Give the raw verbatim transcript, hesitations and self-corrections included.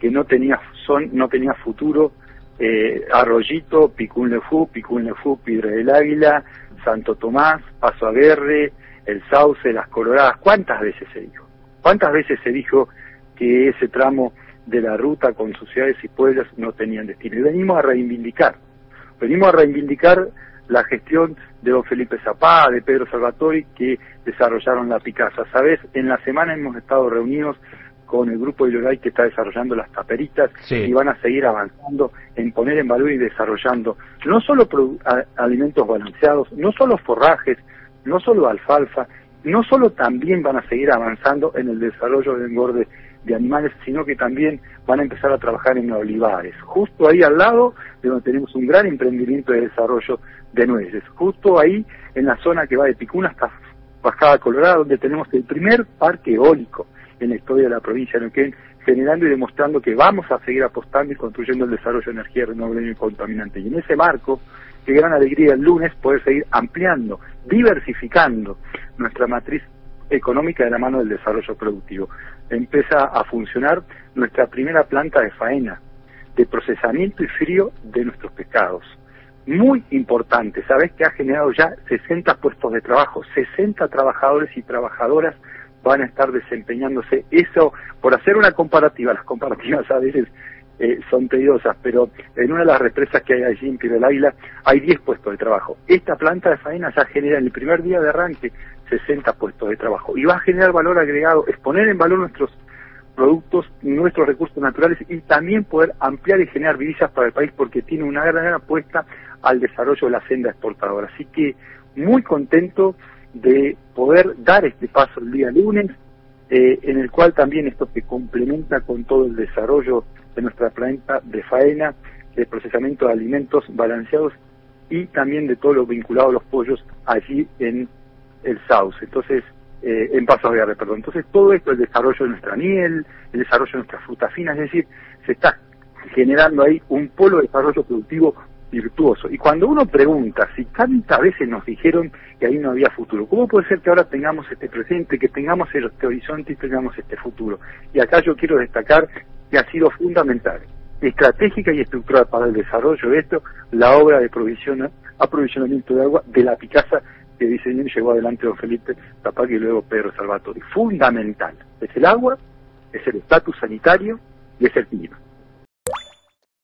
que no tenía son no tenía futuro, eh, Arroyito, Picún Lefú, Picún Lefú, Piedra del Águila, Santo Tomás, Paso Aguerre, El Sauce, Las Coloradas. ¿Cuántas veces se dijo? ¿Cuántas veces se dijo que ese tramo de la ruta con sus ciudades y pueblos no tenían destino? Y venimos a reivindicar, venimos a reivindicar la gestión de don Felipe Zapá, de Pedro Salvatori, que desarrollaron la Picasa. ¿Sabes? En la semana hemos estado reunidos con el grupo de Iloray que está desarrollando las taperitas, sí, y van a seguir avanzando en poner en valor y desarrollando no solo a, alimentos balanceados, no solo forrajes, no solo alfalfa, no solo también van a seguir avanzando en el desarrollo del engorde de animales, sino que también van a empezar a trabajar en olivares, justo ahí al lado de donde tenemos un gran emprendimiento de desarrollo de nueces, justo ahí en la zona que va de Picún hasta Bajada Colorada, donde tenemos el primer parque eólico en la historia de la provincia de Neuquén, generando y demostrando que vamos a seguir apostando y construyendo el desarrollo de energía renovable y contaminante. Y en ese marco, qué gran alegría el lunes poder seguir ampliando, diversificando nuestra matriz económica de la mano del desarrollo productivo. Empieza a funcionar nuestra primera planta de faena, de procesamiento y frío de nuestros pescados. Muy importante, sabes que ha generado ya sesenta puestos de trabajo, sesenta trabajadores y trabajadoras van a estar desempeñándose. Eso, por hacer una comparativa, las comparativas a veces eh, son tediosas, pero en una de las represas que hay allí en Piedra del Águila hay diez puestos de trabajo. Esta planta de faena ya genera en el primer día de arranque sesenta puestos de trabajo y va a generar valor agregado, es poner en valor nuestros productos, nuestros recursos naturales y también poder ampliar y generar divisas para el país porque tiene una gran, gran apuesta al desarrollo de la senda exportadora. Así que muy contento de poder dar este paso el día lunes, eh, en el cual también esto se complementa con todo el desarrollo de nuestra planta de faena, de procesamiento de alimentos balanceados y también de todo lo vinculado a los pollos allí en el Sauce, entonces, eh, en Paso Aguerre, perdón. Entonces todo esto, el desarrollo de nuestra miel, el desarrollo de nuestras frutas finas, es decir, se está generando ahí un polo de desarrollo productivo virtuoso. Y cuando uno pregunta si tantas veces nos dijeron que ahí no había futuro, ¿cómo puede ser que ahora tengamos este presente, que tengamos este horizonte y tengamos este futuro? Y acá yo quiero destacar que ha sido fundamental, estratégica y estructural para el desarrollo de esto, la obra de provisión, aprovisionamiento de agua de la Picasa que diseñó y llevó adelante don Felipe Zapag y luego Pedro Salvatori. Fundamental. Es el agua, es el estatus sanitario y es el clima.